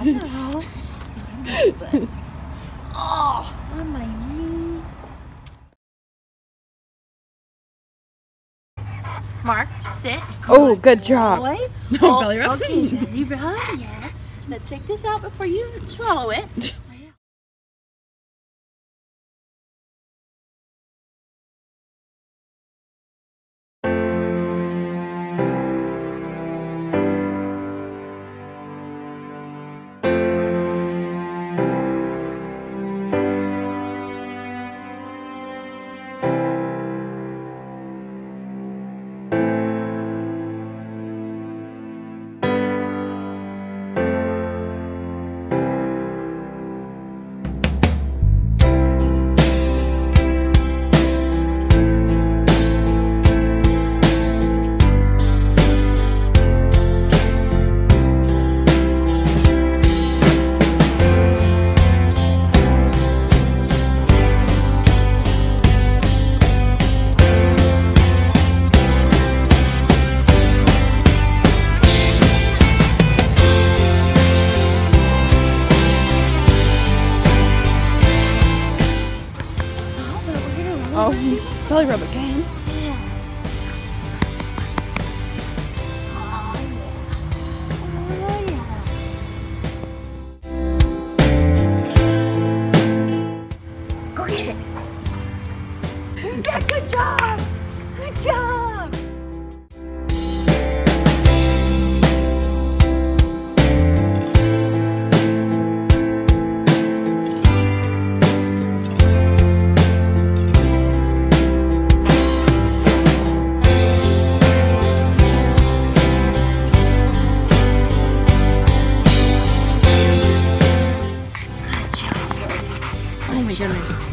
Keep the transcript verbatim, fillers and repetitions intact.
No. Oh, on my knee. Mark, sit. Oh, good job. Boy. No, oh, belly rub. Okay, belly rub, yeah. Let's take this out before you swallow it. Oh, belly rub again. Yes. Oh, yeah. Oh, yeah. Go get it. Yeah, good job. Good job. Oh my goodness.